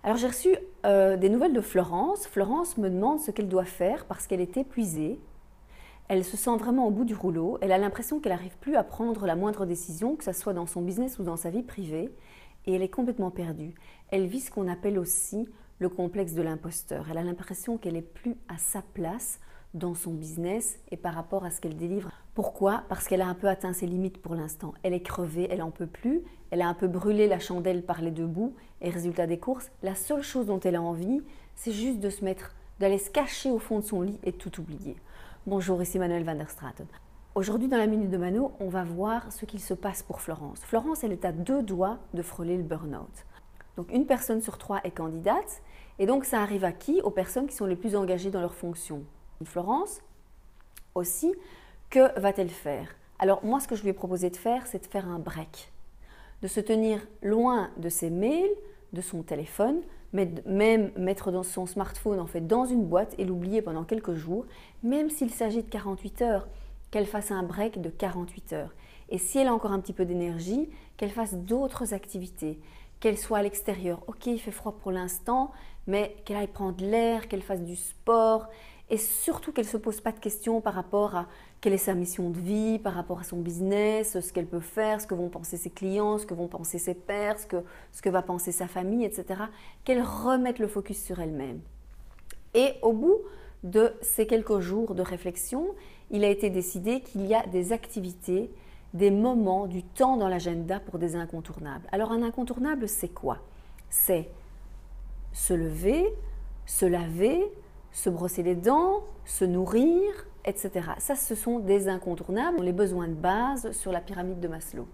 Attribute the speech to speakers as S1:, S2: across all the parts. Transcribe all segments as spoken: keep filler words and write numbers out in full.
S1: Alors j'ai reçu euh, des nouvelles de Florence. Florence me demande ce qu'elle doit faire parce qu'elle est épuisée. Elle se sent vraiment au bout du rouleau. Elle a l'impression qu'elle n'arrive plus à prendre la moindre décision, que ce soit dans son business ou dans sa vie privée. Et elle est complètement perdue. Elle vit ce qu'on appelle aussi le complexe de l'imposteur. Elle a l'impression qu'elle n'est plus à sa place dans son business et par rapport à ce qu'elle délivre. Pourquoi? Parce qu'elle a un peu atteint ses limites pour l'instant. Elle est crevée, elle n'en peut plus, elle a un peu brûlé la chandelle par les deux bouts et résultat des courses, la seule chose dont elle a envie, c'est juste de se mettre, d'aller se cacher au fond de son lit et de tout oublier. Bonjour, ici Manuelle van der Straten. Aujourd'hui, dans la Minute de Mano, on va voir ce qu'il se passe pour Florence. Florence, elle est à deux doigts de frôler le burn-out. Donc une personne sur trois est candidate et donc ça arrive à qui? Aux personnes qui sont les plus engagées dans leurs fonctions. Florence aussi, que va-t-elle faire? Alors moi, ce que je lui ai proposé de faire, c'est de faire un break, de se tenir loin de ses mails, de son téléphone, mais même mettre dans son smartphone en fait dans une boîte et l'oublier pendant quelques jours, même s'il s'agit de quarante-huit heures, qu'elle fasse un break de quarante-huit heures. Et si elle a encore un petit peu d'énergie, qu'elle fasse d'autres activités, qu'elle soit à l'extérieur. Ok, il fait froid pour l'instant, mais qu'elle aille prendre l'air, qu'elle fasse du sport et surtout qu'elle ne se pose pas de questions par rapport à quelle est sa mission de vie, par rapport à son business, ce qu'elle peut faire, ce que vont penser ses clients, ce que vont penser ses pairs, ce que, ce que va penser sa famille, et cetera. Qu'elle remette le focus sur elle-même. Et au bout de ces quelques jours de réflexion, il a été décidé qu'il y a des activités, des moments, du temps dans l'agenda pour des incontournables. Alors un incontournable, c'est quoi? C'est se lever, se laver, se brosser les dents, se nourrir, et cetera. Ça, ce sont des incontournables, les besoins de base sur la pyramide de Maslow.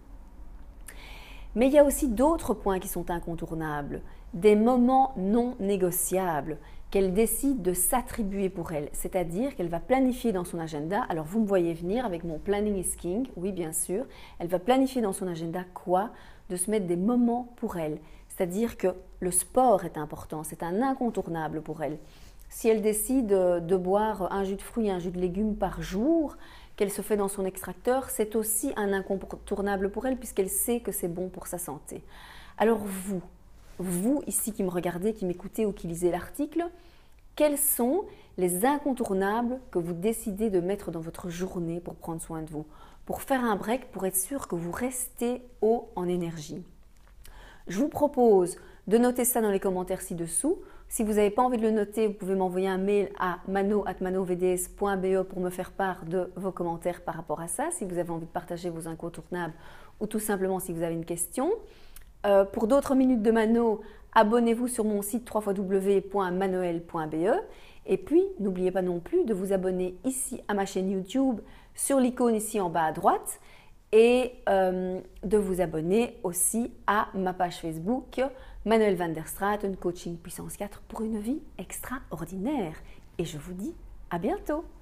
S1: Mais il y a aussi d'autres points qui sont incontournables, des moments non négociables qu'elle décide de s'attribuer pour elle, c'est-à-dire qu'elle va planifier dans son agenda. Alors vous me voyez venir avec mon planning is king, oui bien sûr, elle va planifier dans son agenda quoi? De se mettre des moments pour elle, c'est-à-dire que le sport est important, c'est un incontournable pour elle. Si elle décide de boire un jus de fruits et un jus de légumes par jour, qu'elle se fait dans son extracteur, c'est aussi un incontournable pour elle puisqu'elle sait que c'est bon pour sa santé. Alors vous, vous ici qui me regardez, qui m'écoutez ou qui lisez l'article, quels sont les incontournables que vous décidez de mettre dans votre journée pour prendre soin de vous, pour faire un break, pour être sûr que vous restez haut en énergie? Je vous propose de noter ça dans les commentaires ci-dessous. Si vous n'avez pas envie de le noter, vous pouvez m'envoyer un mail à mano arobase manovds point be pour me faire part de vos commentaires par rapport à ça, si vous avez envie de partager vos incontournables ou tout simplement si vous avez une question. Euh, pour d'autres minutes de Mano, abonnez-vous sur mon site w w w point manoel point be et puis n'oubliez pas non plus de vous abonner ici à ma chaîne YouTube sur l'icône ici en bas à droite et euh, de vous abonner aussi à ma page Facebook Manuelle van der Straten, coaching puissance quatre pour une vie extraordinaire. Et je vous dis à bientôt.